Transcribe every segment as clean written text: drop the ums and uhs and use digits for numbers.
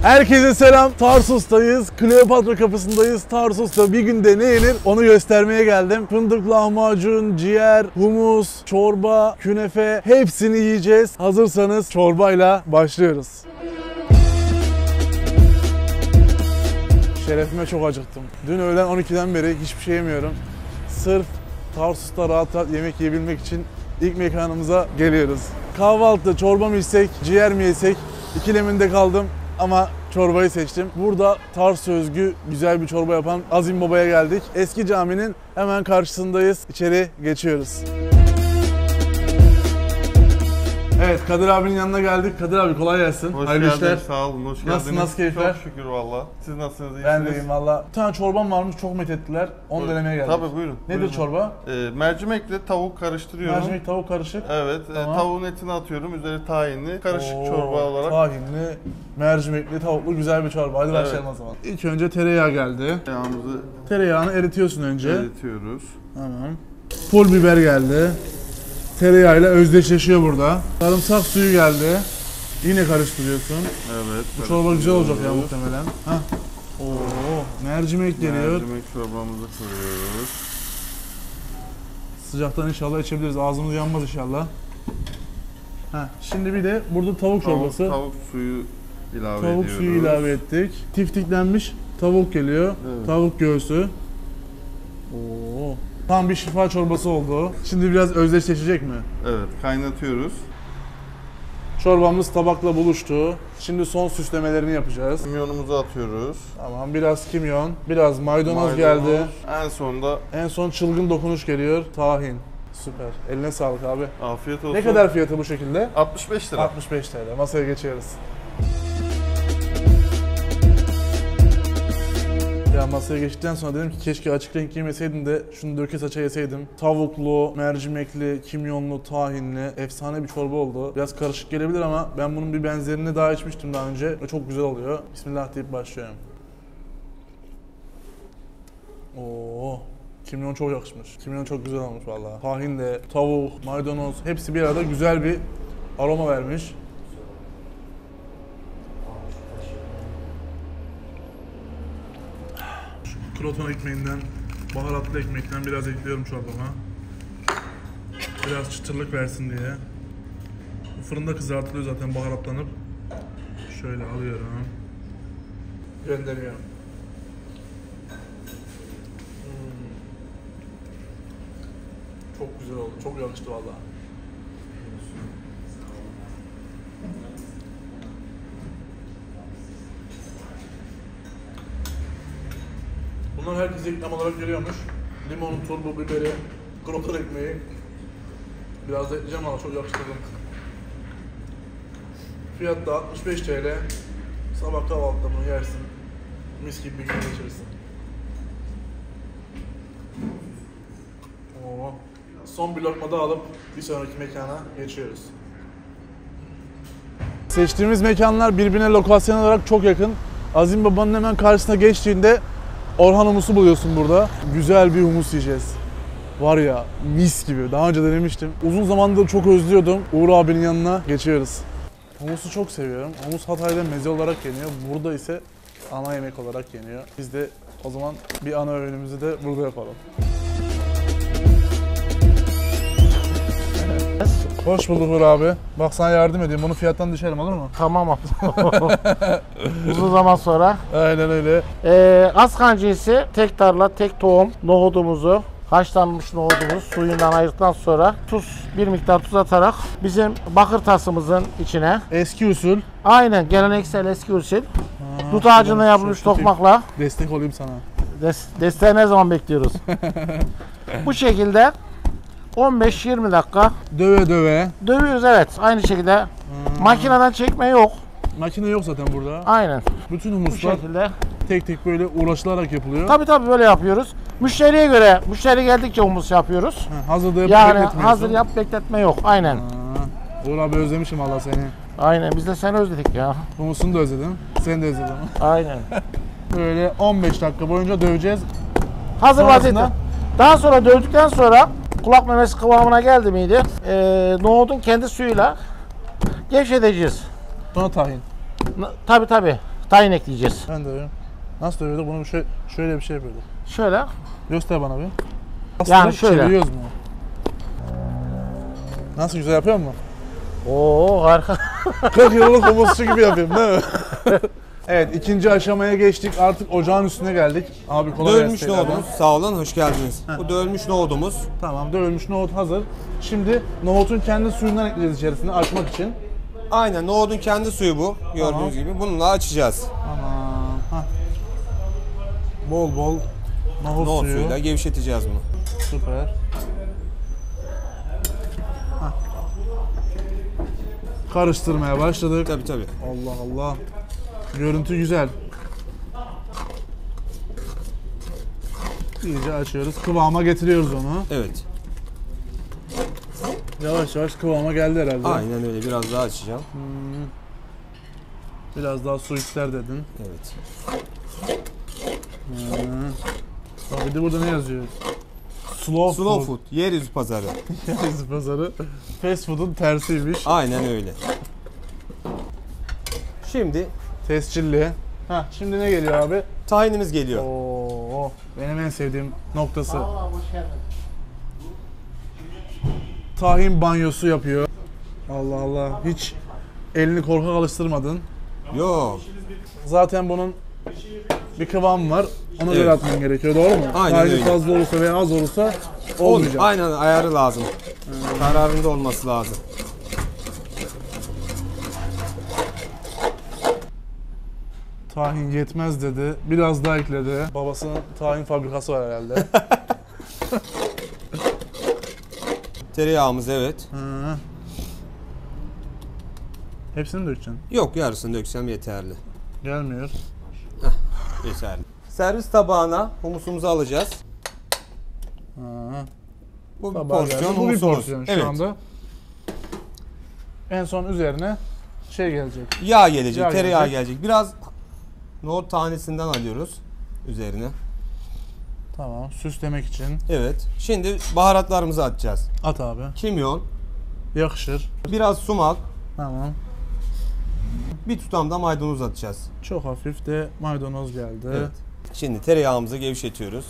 Herkese selam. Tarsus'tayız. Kleopatra kapısındayız. Tarsus'ta bir günde ne yenir onu göstermeye geldim. Fındık lahmacun, ciğer, humus, çorba, künefe hepsini yiyeceğiz. Hazırsanız çorbayla başlıyoruz. Şerefime çok acıktım. Dün öğlen 12'den beri hiçbir şey yemiyorum. Sırf Tarsus'ta rahat rahat yemek yiyebilmek için ilk mekanımıza geliyoruz. Kahvaltıda çorba mı içsek, ciğer mi yesek ikileminde kaldım ama çorbayı seçtim. Burada Tarsus'a özgü güzel bir çorba yapan Azim Baba'ya geldik. Eski caminin hemen karşısındayız. İçeri geçiyoruz. Evet, Kadir abinin yanına geldik. Kadir abi kolay gelsin. Hoş Hayırlı geldin, işler. sağ olun, hoş geldiniz. Nasıl keyifler? Çok şükür valla. Siz nasılsınız, iyisiniz? Ben de iyiyim valla. Bir tane çorbam varmış, çok methettiler. Onu denemeye geldik. Tabii buyurun. Nedir buyurun. çorba? Mercimekle tavuk karıştırıyorum. Mercimek tavuk karışık. Evet, Tamam. tavuğun etini atıyorum, üzeri tahinli, karışık çorba olarak. Tahinli, mercimekli, tavuklu güzel bir çorba. Hadi başlayalım o zaman. İlk önce tereyağı geldi. Tereyağını eritiyorsun önce. Eritiyoruz. Tamam. Pul biber geldi. Tereyağıyla özdeşleşiyor burada. Sarımsak suyu geldi. Yine karıştırıyorsun. Evet. Bu çorba güzel olacak ya muhtemelen. Hah. Oo, mercimek geliyor. Mercimek çorbamızı koyuyoruz. Sıcaktan inşallah içebiliriz. Ağzımız yanmaz inşallah. Heh. Şimdi bir de burada tavuk çorbası. Tavuk suyu ilave ediyoruz. Tavuk suyu ilave ettik. Tiftiklenmiş tavuk geliyor. Evet. Tavuk göğsü. Oo. Tam bir şifa çorbası oldu. Şimdi biraz özdeşleşecek mi? Evet, kaynatıyoruz. Çorbamız tabakla buluştu. Şimdi son süslemelerini yapacağız. Kimyonumuzu atıyoruz. Tamam, biraz kimyon, biraz maydanoz geldi. En son çılgın dokunuş geliyor. Tahin. Süper. Eline sağlık abi. Afiyet olsun. Ne kadar fiyatı bu şekilde? 65 lira. 65 TL. Masaya geçiyoruz. Ya masaya geçtikten sonra dedim ki keşke açık renk yemeseydim de şunu döke saça yeseydim. Tavuklu, mercimekli, kimyonlu, tahinli efsane bir çorba oldu. Biraz karışık gelebilir ama ben bunun bir benzerini daha içmiştim daha önce ve çok güzel oluyor. Bismillah deyip başlıyorum. Oo, kimyon çok yakışmış. Kimyon çok güzel olmuş vallahi. Tahin de, tavuk, maydanoz hepsi bir arada güzel bir aroma vermiş. Kroton ekmeğinden, baharatlı ekmekten biraz ekliyorum çorbama. Biraz çıtırlık versin diye. Bu fırında kızartılıyor zaten baharatlanıp. Şöyle alıyorum. Gönderiyorum. Çok güzel oldu, çok yakıştı vallahi. Bunlar herkese ikram olarak geliyormuş. Limonu, turbu, biberi, kroton ekmeği. Biraz da ekleyeceğim ama çok yakıştırdım. Fiyat da 65 TL. Sabah kahvaltıda bunu yersin. Mis gibi bir gün geçirirsin. Oo. Son bir lokma da alıp bir sonraki mekana geçiyoruz. Seçtiğimiz mekanlar birbirine lokasyon olarak çok yakın. Azim Baba'nın hemen karşısına geçtiğinde Orhan humusu buluyorsun burada. Güzel bir humus yiyeceğiz. Var ya mis gibi. Daha önce denemiştim. Uzun zamandır çok özlüyordum. Uğur abinin yanına geçiyoruz. Humusu çok seviyorum. Humus Hatay'da meze olarak yeniyor. Burada ise ana yemek olarak yeniyor. Biz de o zaman bir ana öğünümüzü de burada yapalım. Hoş bulduk Uğur abi. Bak sana yardım edeyim. Bunu fiyattan düşerim, olur mu? Tamam abi. Uzun zaman sonra. Aynen öyle. Askan cinsi tek tarla, tek tohum nohudumuzu, haşlanmış nohudumuz suyundan ayırdıktan sonra bir miktar tuz atarak bizim bakır tasımızın içine. Eski usul. Aynen geleneksel eski usul. Dut ağacından yapılmış tokmakla. Destek olayım sana. Desteği ne zaman bekliyoruz? Bu şekilde 15-20 dakika döve dövüyoruz, evet, aynı şekilde. Makineden çekme yok. Makine yok zaten burada. Aynen. Bütün humuslar tek tek böyle uğraşılarak yapılıyor. Tabii böyle yapıyoruz. Müşteriye göre, müşteri geldikçe humus yapıyoruz. Hazırda yapıp yani bekletmiyorsun. hazır yap bekletme yok. Aynen. Uğur abi özlemişim valla seni. Aynen, biz de seni özledik ya. Humusunu da özledim. Seni de özledim. Aynen. Böyle 15 dakika boyunca döveceğiz. Hazır vaziyette. Daha sonra dövdükten sonra kulak memesi kıvamına geldi miydi? Nohudun kendi suyuyla gevşeteceğiz. Sonra tahin. Tabii. tahin ekleyeceğiz. Ben de öyle. Nasıl dövüyorduk? Bunu şöyle bir şey yapıyorduk. Şöyle. Göster bana bir. Yani şöyle. Çeviriyoruz mu? Nasıl, güzel yapıyor mu? Oo harika. 40 yıllık humusçu gibi yapayım değil mi? Evet, ikinci aşamaya geçtik. Artık ocağın üstüne geldik. Abi kolay gelsin. Dövülmüş nohudumuz. Sağ olun, hoş geldiniz. Bu dövülmüş nohudumuz. Tamam, dövülmüş nohut hazır. Şimdi nohutun kendi suyundan ekleyeceğiz içerisine açmak için. Aynen, nohudun kendi suyu bu. Gördüğünüz Tamam. gibi. Bununla açacağız. Tamam. Hah. Bol bol nohut Nohut suyu. suyuyla gevşeteceğiz bunu. Süper. Hah. Karıştırmaya başladık. Tabii tabii. Allah Allah. Görüntü güzel. İyice açıyoruz. Kıvama getiriyoruz onu. Evet. Yavaş yavaş kıvama geldi herhalde. Aynen öyle. Biraz daha açacağım. Biraz daha su ister dedin. Evet. Bak bir de burada ne yazıyor? Slow Slow food. Yeryüzü pazarı. Yeryüzü pazarı. Fast food'un tersiymiş. Aynen öyle. Şimdi Tescilli. Ha, şimdi ne geliyor abi? tahinimiz geliyor. Oo, benim en sevdiğim noktası. Tahin banyosu yapıyor. Allah Allah. Hiç elini korkak alıştırmadın. Yok. Zaten bunun bir kıvamı var. Ona göre Evet. atman gerekiyor, doğru mu? Aynen Tahin öyle. fazla olursa veya az olursa olmayacak. Aynen, ayarı lazım. Kararında olması lazım. Tahin yetmez dedi. Biraz daha ekledi. Babasının tahin fabrikası var herhalde. Tereyağımız, evet. Hı. Hepsini mi dökeceksin? Yok, yarısını döksem yeterli. Gelmiyor. Yeterli. Servis tabağına humusumuzu alacağız. Ha. Bu bir Tabağa geldi. porsiyon Bu bir humusumuz. porsiyon şu Evet. anda. En son üzerine şey gelecek. Yağ gelecek, Yağ tereyağı gelecek. gelecek. Biraz nohut tanesinden alıyoruz üzerine. Tamam, süslemek için. Evet. Şimdi baharatlarımızı atacağız. At abi. Kimyon, Yakışır. biraz sumak, Tamam. bir tutam da maydanoz atacağız. Çok hafif de maydanoz geldi. Evet. Şimdi tereyağımızı gevşetiyoruz.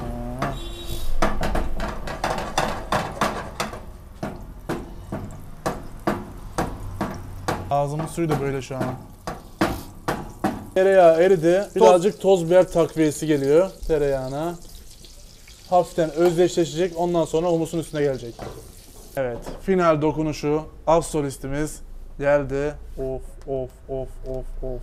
Ağzımın suyu da böyle şu an. Tereyağı eridi. Birazcık toz biber takviyesi geliyor tereyağına. Hafiften özdeşleşecek. Ondan sonra humusun üstüne gelecek. Evet. Final dokunuşu. Az solistimiz geldi. Of of of of of.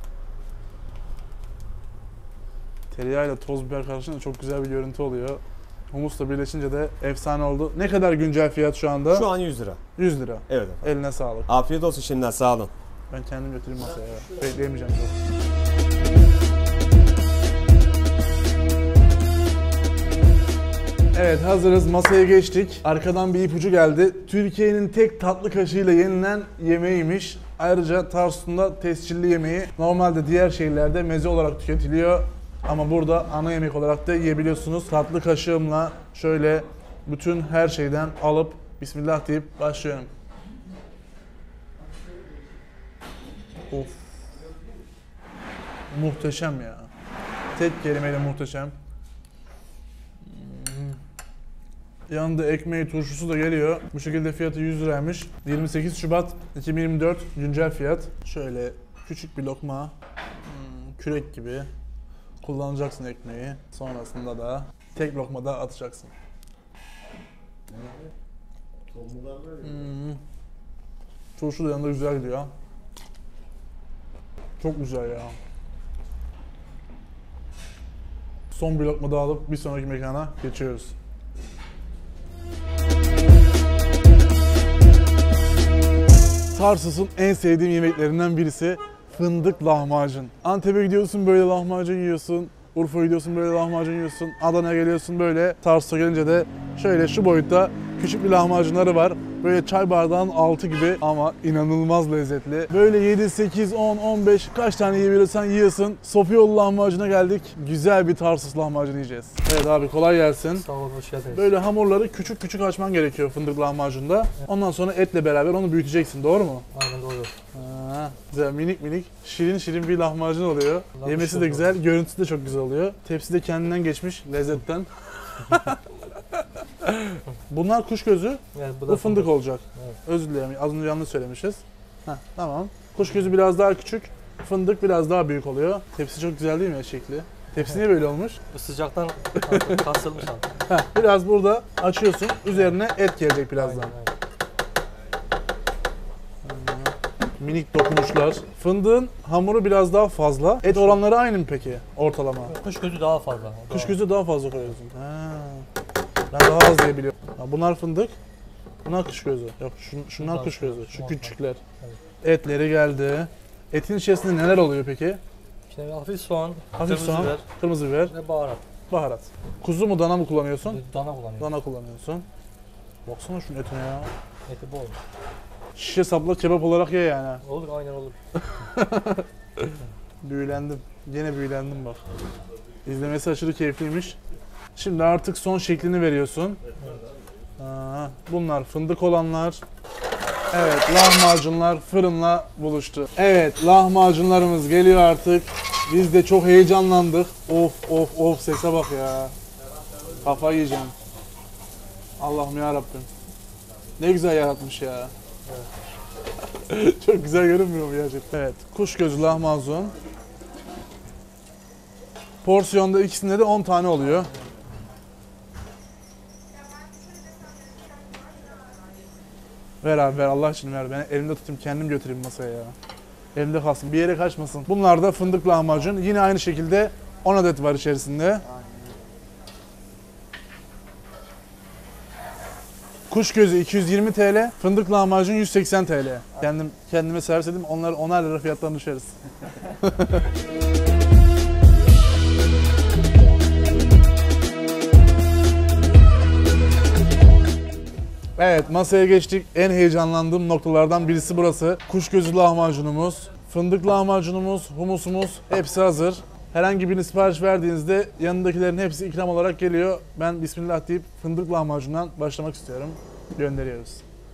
Tereyağıyla toz biber karışınca çok güzel bir görüntü oluyor. Humusla birleşince de efsane oldu. Ne kadar güncel fiyat şu anda? Şu an 100 lira. 100 lira. Evet efendim. Eline sağlık. Afiyet olsun şimdiden, sağ olun. Ben kendim götüreyim masaya. Bekleyemeyeceğim çok. Evet, hazırız. Masaya geçtik. Arkadan bir ipucu geldi. Türkiye'nin tek tatlı kaşığıyla yenilen yemeğiymiş. Ayrıca Tarsus'un da tescilli yemeği. Normalde diğer şehirlerde meze olarak tüketiliyor. Ama burada ana yemek olarak da yiyebiliyorsunuz. Tatlı kaşığımla şöyle bütün her şeyden alıp Bismillah deyip başlıyorum. Of. Muhteşem ya. Tek kelimeyle muhteşem. Yanında ekmeği, turşusu da geliyor. Bu şekilde fiyatı 100 liraymış. 28 Şubat 2024 güncel fiyat. Şöyle küçük bir lokma, kürek gibi kullanacaksın ekmeği. Sonrasında da tek lokma da atacaksın. Turşu da yanında güzel gidiyor. Çok güzel ya. Son bir lokma daha alıp bir sonraki mekana geçiyoruz. Tarsus'un en sevdiğim yemeklerinden birisi fındık lahmacun. Antep'e gidiyorsun böyle lahmacun yiyorsun. Urfa'ya gidiyorsun böyle lahmacun yiyorsun. Adana'ya geliyorsun böyle. Tarsus'a gelince de şöyle şu boyutta küçük bir lahmacunları var. Böyle çay bardağının altı gibi ama inanılmaz lezzetli. Böyle 7, 8, 10, 15 kaç tane yiyebilirsen yiyorsun. Sofyolu lahmacuna geldik. Güzel bir Tarsus lahmacun yiyeceğiz. Evet abi, kolay gelsin. Sağ olun, hoş geldiniz. Böyle hamurları küçük küçük açman gerekiyor fındık lahmacunda. Ondan sonra etle beraber onu büyüteceksin, doğru mu? Aynen doğru. Ha. Ha, güzel minik minik şirin şirin bir lahmacun oluyor. Yemesi de güzel, görüntüsü de çok güzel oluyor. Tepsi de kendinden geçmiş lezzetten. Bunlar kuş gözü, Yani bu fındık olacak. Evet. Özür dilerim, az önce yanlış söylemişiz. Heh, tamam. Kuş gözü biraz daha küçük, fındık biraz daha büyük oluyor. Tepsi çok güzel değil mi şekli? Tepsi niye böyle olmuş? Bu sıcaktan kasılmış artık. Heh, biraz burada açıyorsun, üzerine et gelecek birazdan. Aynen, aynen. Minik dokunuşlar. Fındığın hamuru biraz daha fazla. Et oranları aynı mı peki ortalama? Kuş gözü daha fazla. Kuş gözü daha fazla koyuyorsun. Ha. Ben daha az diye biliyorum. Ha, bunlar fındık, bunlar kuş gözü. Yok şunlar Bunlar kuş gözü, şu bunlar. küçükler. Evet. Etleri geldi. Etin içerisinde neler oluyor peki? İşte hafif soğan, Hafif kırmızı soğan, biber kırmızı biber, ve baharat. baharat. Kuzu mu dana mı kullanıyorsun? Dana kullanıyorum. Dana kullanıyorsun. Baksana şunun etine ya. Eti bol. Şişe sapla kebap olarak ye yani. Olur, aynen olur. Büyülendim. Yine büyülendim bak. İzlemesi aşırı keyifliymiş. Şimdi artık son şeklini veriyorsun. Bunlar fındık olanlar. Evet, lahmacunlar fırınla buluştu. Evet, lahmacunlarımız geliyor artık. Biz de çok heyecanlandık. Of of of, sese bak ya. Kafa yiyeceğim. Allah'ım ya Rabbim. Ne güzel yaratmış ya. Çok güzel görünmüyor mu gerçekten? Evet, kuş gözü lahmacun. Porsiyonda ikisinde de 10 tane oluyor. Ver abi ver, Allah için ver. Ben elimde tutayım, kendim götüreyim masaya ya. Elimde kalsın, bir yere kaçmasın. Bunlar da fındık lahmacun. Yine aynı şekilde 10 adet var içerisinde. Kuş gözü 220 TL, fındık lahmacun 180 TL. Kendime servis edeyim, onları 10'ar lira fiyattan düşeriz. Evet, masaya geçtik. En heyecanlandığım noktalardan birisi burası. Kuş gözü lahmacunumuz, fındık lahmacunumuz, humusumuz hepsi hazır. Herhangi birini sipariş verdiğinizde yanındakilerin hepsi ikram olarak geliyor. Ben bismillah deyip fındık lahmacundan başlamak istiyorum. Gönderiyoruz.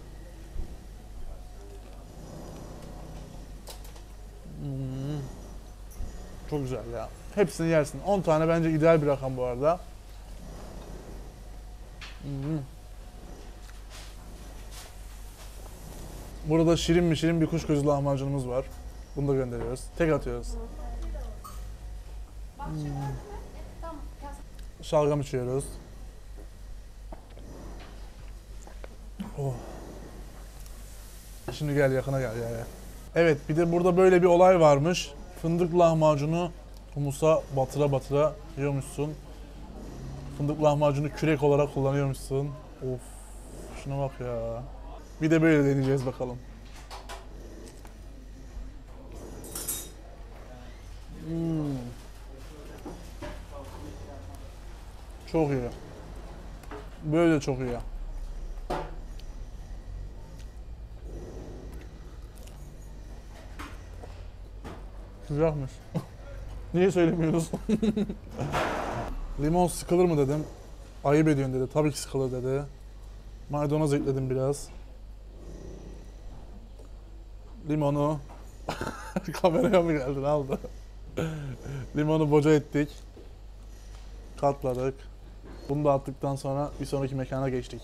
Çok güzel ya. Hepsini yersin. 10 tane bence ideal bir rakam bu arada. Burada şirin mi şirin bir kuş gözü lahmacunumuz var. Bunu da gönderiyoruz. Tek atıyoruz. Şalgam içiyoruz. Oh. Şimdi gel yakına gel ya. Evet, bir de burada böyle bir olay varmış. Fındık lahmacunu humusa batıra batıra yiyormuşsun. Fındık lahmacunu kürek olarak kullanıyormuşsun. Of, şuna bak ya. Bir de böyle deneyeceğiz bakalım. Çok iyi. Böyle çok iyi. Güzelmiş. Niye söylemiyoruz? Limon sıkılır mı dedim. Ayıp ediyorsun dedi. Tabii ki sıkılır dedi. Maydanoz ekledim biraz. Limonu kameraya mı geldin, aldı. Limonu boca ettik. Katladık. Bunu da attıktan sonra bir sonraki mekana geçtik.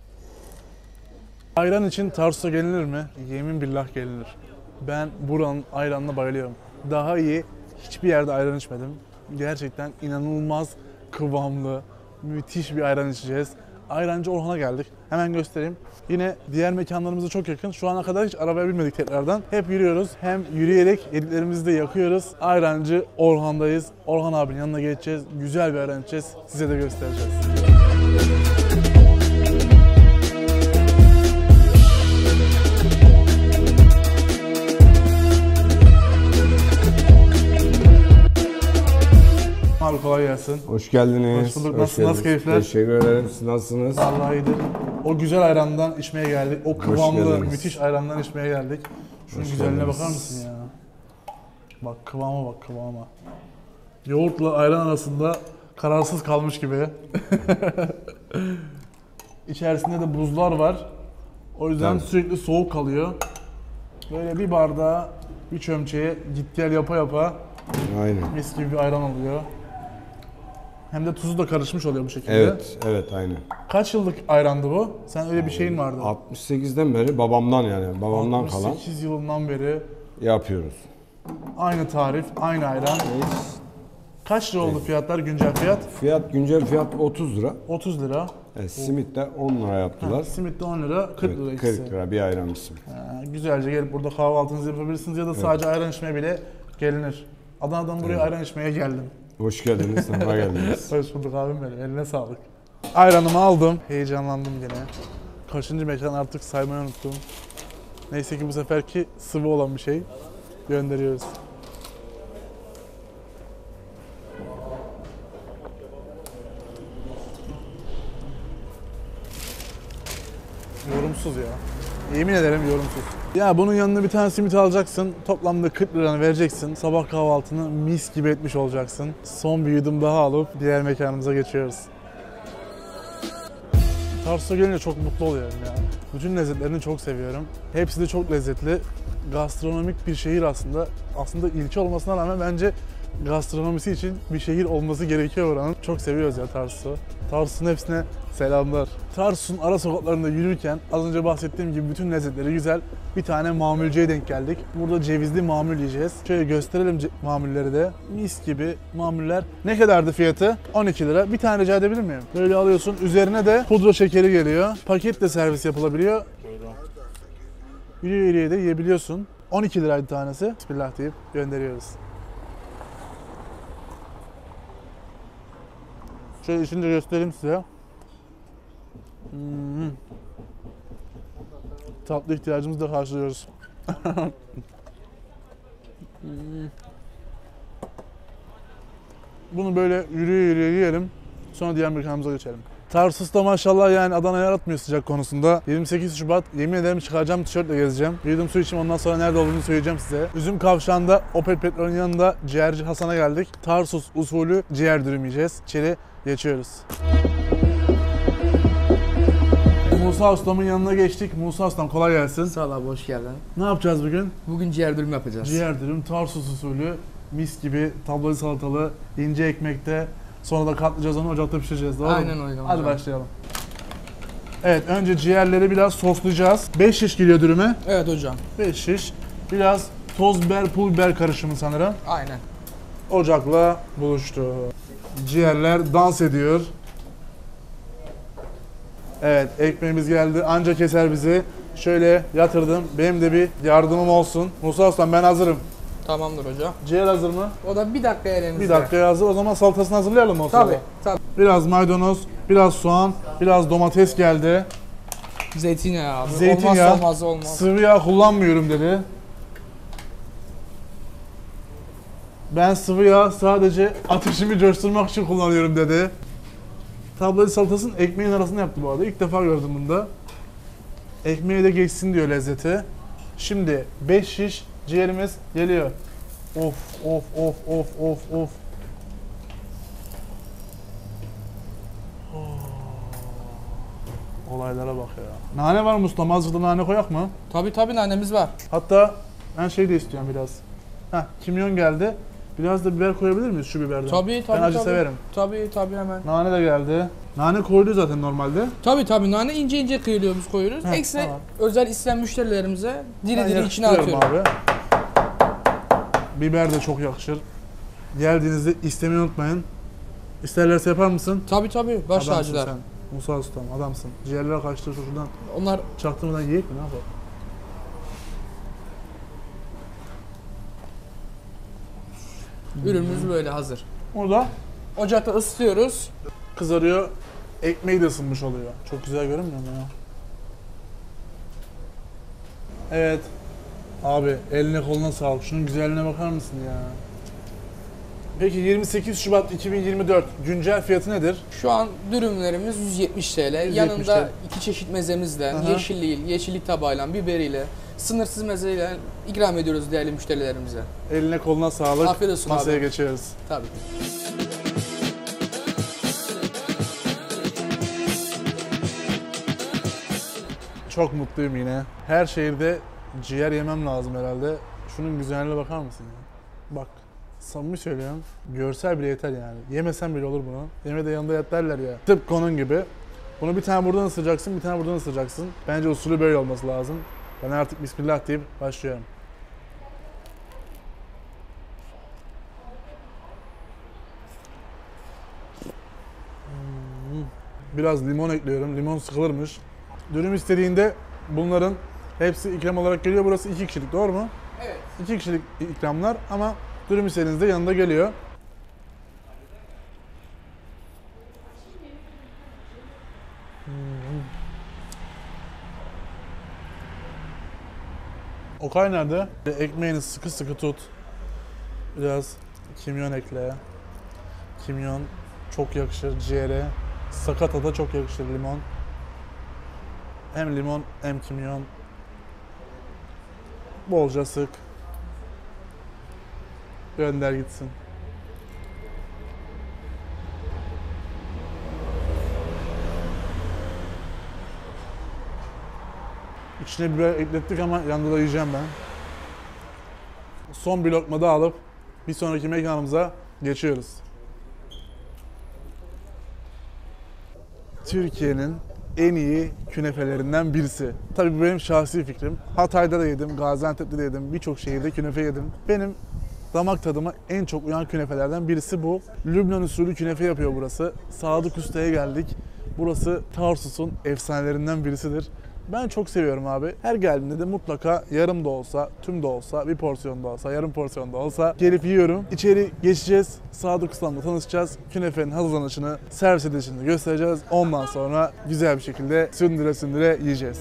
Ayran için Tarsus'a gelinir mi? Yemin billah gelinir. Ben buranın ayranına bayılıyorum. Daha iyi hiçbir yerde ayran içmedim. Gerçekten inanılmaz kıvamlı, müthiş bir ayran içeceğiz. Ayrancı Orhan'a geldik. Hemen göstereyim. Yine diğer mekanlarımıza çok yakın. Şu ana kadar hiç arabaya binmedik tekrardan. Hep yürüyoruz. Hem yürüyerek yediklerimizi de yakıyoruz. Ayrancı Orhan'dayız. Orhan abinin yanına geçeceğiz. Güzel bir ayran içeceğiz. Size de göstereceğiz. Abi kolay gelsin. Hoş geldiniz. Hoş bulduk. Nasıl keyifler? Teşekkür ederim. Siz nasılsınız? Vallahi iyidir. O güzel ayrandan içmeye geldik. O kıvamlı, geldiniz. müthiş ayrandan içmeye geldik. Şunun Hoş güzelliğine geldiniz. bakar mısın ya? Bak kıvama bak kıvama. Yoğurtla ayran arasında kararsız kalmış gibi. İçerisinde de buzlar var. O yüzden Tabii. sürekli soğuk kalıyor. Böyle bir bardağa Bir çömçeye git gel yapa yapa Aynen. mis gibi bir ayran oluyor. Hem de tuzu da karışmış oluyor bu şekilde. Evet aynen. Kaç yıllık ayrandı bu? Sen öyle bir şeyin vardı. 68'den beri babamdan yani babamdan kalan 68 yılından beri yapıyoruz. aynı tarif, aynı ayran. Kaç lira oldu fiyatlar, güncel fiyat? Güncel fiyat 30 lira. 30 lira. Simit de 10 lira yaptılar. Simit de 10 lira, 40 lira Evet, ikisi. 40 lira bir ayran simit. Güzelce gelip burada kahvaltınızı yapabilirsiniz ya da sadece ayran içmeye bile gelinir. Adana'dan buraya ayran içmeye geldim. Hoş geldiniz, sefa geldiniz. Hoş bulduk abim benim, eline sağlık. Ayranımı aldım, heyecanlandım gene. Kaçıncı mekan artık saymayı unuttum. Neyse ki bu seferki sıvı olan bir şey gönderiyoruz. Yorumsuz ya. Yemin ederim yorumsuz. Ya bunun yanına bir tane simit alacaksın. Toplamda 40 liranı vereceksin. Sabah kahvaltını mis gibi etmiş olacaksın. Son bir yudum daha alıp diğer mekanımıza geçiyoruz. Tarsus'a gelince çok mutlu oluyorum ya. Bütün lezzetlerini çok seviyorum. Hepsi de çok lezzetli. Gastronomik bir şehir aslında. Aslında ilçe olmasına rağmen bence gastronomisi için bir şehir olması gerekiyor oranın. Çok seviyoruz ya Tarsus'u. Tarsus'un hepsine selamlar. Tarsus'un ara sokaklarında yürürken az önce bahsettiğim gibi bütün lezzetleri güzel. Bir tane mamulcuya denk geldik. Burada cevizli mamul yiyeceğiz. Şöyle gösterelim mamulleri de. Mis gibi mamuller. Ne kadardı fiyatı? 12 lira. Bir tane rica edebilir miyim? Böyle alıyorsun. Üzerine de pudra şekeri geliyor. Paketle servis yapılabiliyor. Yürüye de yiyebiliyorsun. 12 liraydı tanesi. Bismillah deyip gönderiyoruz. Şöyle içini de göstereyim size. Tatlı ihtiyacımızı da karşılıyoruz. Bunu böyle yürüye yiyelim. Sonra diğer mekanımıza geçelim. Tarsus'ta maşallah yani Adana'ya yaratmıyor sıcak konusunda. 28 Şubat yemin ederim çıkaracağım tişörtle gezeceğim. Bir yudum su içeyim ondan sonra nerede olduğunu söyleyeceğim size. Üzüm Kavşağı'nda Opel Petrol'ün yanında ciğerci Hasan'a geldik. Tarsus usulü ciğer dürüm yiyeceğiz. İçeri geçiyoruz. Musa Ustam'ın yanına geçtik. Musa Ustam kolay gelsin. Sağ ol abi, hoş geldin. Ne yapacağız bugün? Bugün ciğer dürüm yapacağız. Ciğer dürüm, Tarsus usulü, mis gibi tabloyu salatalı, ince ekmekte. Sonra da katlayacağız onu, ocakta pişireceğiz. Doğru mu? Aynen öyle. Hadi hocam. başlayalım. Evet, önce ciğerleri biraz soslayacağız. 5 şiş geliyor dürüme. Evet hocam. 5 şiş. Biraz toz biber, pul biber karışımı sanırım. Aynen. Ocakla buluştu. Ciğerler dans ediyor. Evet, ekmeğimiz geldi. Anca keser bizi. Şöyle yatırdım. Benim de bir yardımım olsun. Musa Ustam ben hazırım. Tamamdır hocam. Ciğer hazır mı? O da bir dakika elimizde. Bir dakikaya hazır. O zaman salatasını hazırlayalım mı o sırada? Tabii. Tabii. Biraz maydanoz, biraz soğan, biraz domates geldi. Zeytinyağı abi. Zeytinyağı. Olmazsa olmaz. Sıvı yağ kullanmıyorum dedi. Ben sıvı yağ sadece ateşimi coşturmak için kullanıyorum dedi. Tablacı salatasının ekmeğin arasında yaptı bu arada. İlk defa gördüm bunda. Ekmeğe de geçsin diyor lezzeti. Şimdi 5 şiş ciğerimiz geliyor. Of of of of of of. Olaylara bak ya. Nane var mı usta? Mazlıkta nane koyak mı? Tabii nanemiz var. Hatta ben şey de istiyorum biraz. Heh, kimyon geldi. Biraz da biber koyabilir miyiz şu biberden? Tabii. Ben acı tabii. severim. Tabii hemen. Nane de geldi. Nane koyuluyor zaten normalde. Tabii nane ince kıyılıyor, biz koyuyoruz. Heh, Ekstra tamam. özel isteyen müşterilerimize Ben diri içine yakıştırıyorum atıyorum. abi. Biber de çok yakışır. Geldiğinizde istemeyi unutmayın. İsterlerse yapar mısın? Tabii baş Adamsın tacılar. sen. Musa Ustam adamsın. Ciğerlere kaçtır şuradan. Onlar Çaktırmadan yiyek mi ne yapalım? ürünümüz böyle hazır. Burada Ocakta ısıtıyoruz. kızarıyor. Ekmeği de ısınmış oluyor. Çok güzel görünmüyor mu ya? Evet. Abi eline koluna sağlık. Şunun güzelliğine bakar mısın ya? Peki 28 Şubat 2024 güncel fiyatı nedir? Şu an dürümlerimiz 170 TL. 170 Yanında TL. 2 çeşit mezemizle, Aha. yeşillik tabağıyla, biberiyle, sınırsız mezeyle ikram ediyoruz değerli müşterilerimize. Eline koluna sağlık. Afiyet olsun Masaya abi. geçiyoruz. Tabii. Çok mutluyum yine. Her şehirde ciğer yemem lazım herhalde. Şunun güzelliğine bakar mısın ya? Bak. Samimi söylüyorum. Görsel bile yeter yani. Yemesen bile olur bunu. Yeme de yanında yat derler ya. Tıpkı onun gibi. Bunu bir tane buradan ısıracaksın, bir tane buradan ısıracaksın. Bence usulü böyle olması lazım. Ben artık bismillah deyip başlıyorum. Biraz limon ekliyorum. Limon sıkılırmış. Dürüm istediğinde bunların hepsi ikram olarak geliyor. Burası 2 kişilik, doğru mu? Evet. 2 kişilik ikramlar ama dürüm istediğinizde yanında geliyor. Okay nerede? Ekmeğini sıkı sıkı tut. Biraz kimyon ekle. Kimyon çok yakışır ciğere. Sakata da çok yakışır limon. Hem limon hem kimyon. Bolca sık. Gönder gitsin. İçine biber eklettik ama yanında da yiyeceğim ben. Son bir lokma da alıp bir sonraki mekanımıza geçiyoruz. Türkiye'nin en iyi künefelerinden birisi. Tabii bu benim şahsi fikrim. Hatay'da da yedim, Gaziantep'te de yedim, birçok şehirde künefe yedim. Benim damak tadıma en çok uyan künefelerden birisi bu. Lübnan usulü künefe yapıyor burası. Sadık Usta'ya geldik. Burası Tarsus'un efsanelerinden birisidir. Ben çok seviyorum abi. Her geldiğimde de mutlaka yarım da olsa, tüm de olsa, bir porsiyon da olsa, yarım porsiyon da olsa gelip yiyorum. İçeri geçeceğiz. Sadık Usta'mla tanışacağız. Künefenin hazırlanışını, servis edilişini göstereceğiz. Ondan sonra güzel bir şekilde sündüre sündüre yiyeceğiz.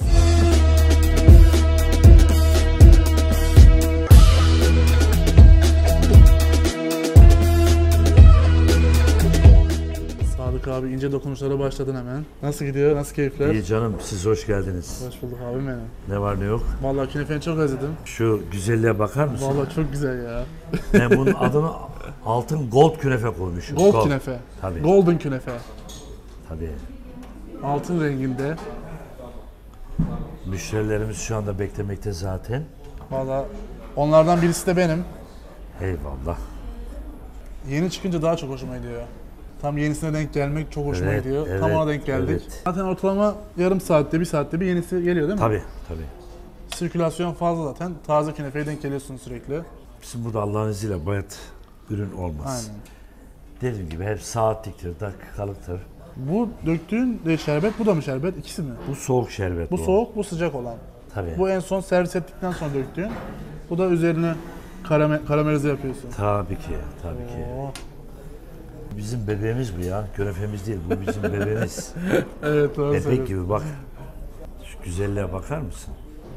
Sadık abi ince dokunuşlara başladın hemen. Nasıl gidiyor? Nasıl keyifler? İyi canım, siz hoş geldiniz. Hoş bulduk abim benim. Ne var ne yok? Vallahi künefeni çok özledim. Şu güzelliğe bakar mısın? Vallahi çok güzel ya. Ben bunun adını altın gold künefe koymuşum. Gold künefe. Tabii. Golden künefe. Tabii. Altın renginde. Müşterilerimiz şu anda beklemekte zaten. Vallahi onlardan birisi de benim. Eyvallah. Yeni çıkınca daha çok hoşuma gidiyor. Tam yenisine denk gelmek çok hoşuma Evet, gidiyor. evet, Tam ona denk geldik. evet. Zaten ortalama yarım saatte, bir saatte bir yenisi geliyor değil mi? Tabii, tabii. Sirkülasyon fazla zaten. Taze künefeye denk geliyorsun sürekli. Bizim burada Allah'ın izniyle bayat ürün olmaz. Aynen. Dediğim gibi hep saatliktir, dakikalıktır. Bu döktüğün de şerbet, bu da mı şerbet? İkisi mi? Bu soğuk şerbet. Bu soğuk, bu sıcak olan. Tabii. Bu en son servis ettikten sonra döktüğün. Bu da üzerine karamelize yapıyorsun. Tabii ki, tabii ki. Oo. Bizim bebeğimiz bu ya. Künefemiz değil, bu bizim bebeğimiz. Evet, doğru Bebek söylüyorsun. gibi bak. Şu güzelliğe bakar mısın?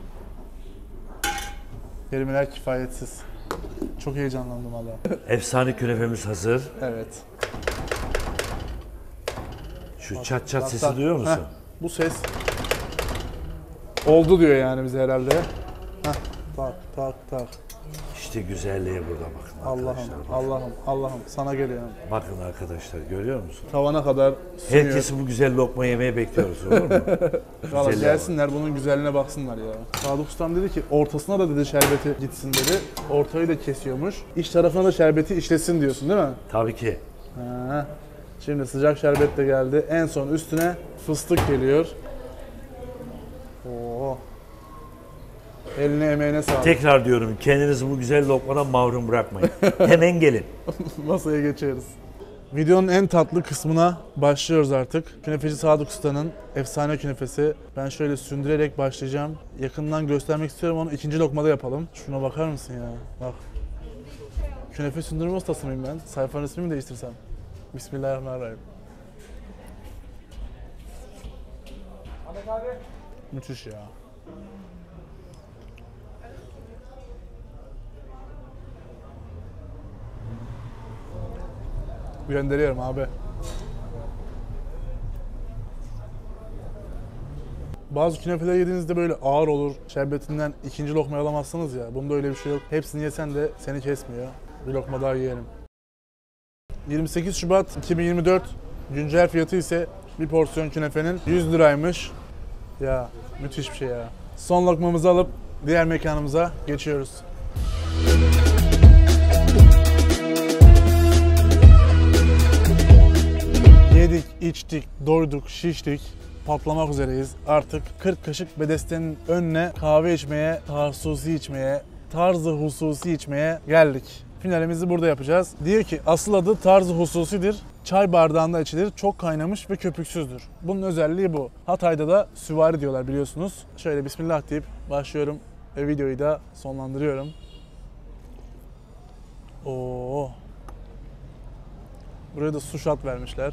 Kelimeler kifayetsiz. Çok heyecanlandım valla. Efsane künefemiz hazır. Evet. Şu çat çat Bak, sesi bak. duyuyor musun? Heh, bu ses oldu diyor yani bize herhalde. Heh, tak tak tak. İşte güzelliğe burada bakın Allah'ım, arkadaşlar. Allah'ım, Allah'ım sana geliyorum. Bakın arkadaşlar görüyor musun? Tavana kadar sunuyor. Herkesi bu güzel lokma yemeye bekliyoruz olur mu? Valla güzelliğe gelsinler bunun güzelliğine baksınlar ya. Sadık Ustam dedi ki ortasına da dedi şerbeti gitsin dedi. Ortayı da kesiyormuş. İç tarafına da şerbeti işlesin diyorsun değil mi? Tabii ki. Ha. Şimdi sıcak şerbet de geldi. En son üstüne fıstık geliyor. Oo. Eline emeğine sağlık. Tekrar diyorum kendinizi bu güzel lokmadan mahrum bırakmayın. Hemen gelin. Masaya geçeriz. Videonun en tatlı kısmına başlıyoruz artık. Künefeci Sadık Usta'nın efsane künefesi. Ben şöyle sündürerek başlayacağım. Yakından göstermek istiyorum, onu ikinci lokmada yapalım. Şuna bakar mısın ya? Bak. Künefe sündürme ustası mıyım ben? Sayfanın ismini mi değiştirsem? Bismillahirrahmanirrahim. Müthiş ya. Gönderiyorum abi. Bazı künefeler yediğinizde böyle ağır olur. Şerbetinden ikinci lokmayı alamazsınız ya. Bunda öyle bir şey yok. Hepsini yesen de seni kesmiyor. Bir lokma daha yiyelim. 28 Şubat 2024 güncel fiyatı ise bir porsiyon künefenin 100 liraymış. Ya müthiş bir şey ya. Son lokmamızı alıp diğer mekanımıza geçiyoruz. Yedik, içtik, doyduk, şiştik. Patlamak üzereyiz. Artık 40 kaşık bedestenin önüne kahve içmeye, tarzı hususi içmeye geldik. Finalimizi burada yapacağız. Diyor ki asıl adı tarzı hususidir. Çay bardağında içilir. Çok kaynamış ve köpüksüzdür. Bunun özelliği bu. Hatay'da da süvari diyorlar biliyorsunuz. Şöyle bismillah deyip başlıyorum ve videoyu da sonlandırıyorum. Oo. Buraya da su shot vermişler.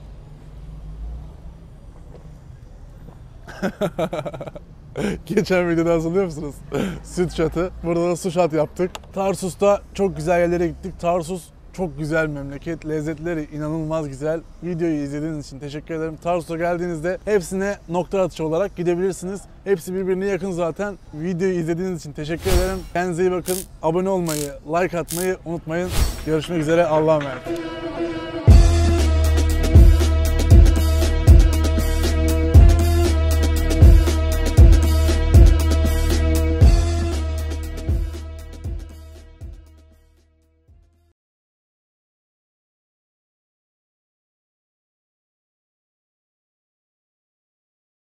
Geçen videoda hatırlıyor musunuz? Süt shot'ı. Burada da su shot yaptık. Tarsus'ta çok güzel yerlere gittik. Tarsus çok güzel memleket. Lezzetleri inanılmaz güzel. Videoyu izlediğiniz için teşekkür ederim. Tarsus'a geldiğinizde hepsine nokta atışı olarak gidebilirsiniz. Hepsi birbirine yakın zaten. Videoyu izlediğiniz için teşekkür ederim. Kendinize iyi bakın. Abone olmayı, like atmayı unutmayın. Görüşmek üzere. Allah'a emanet.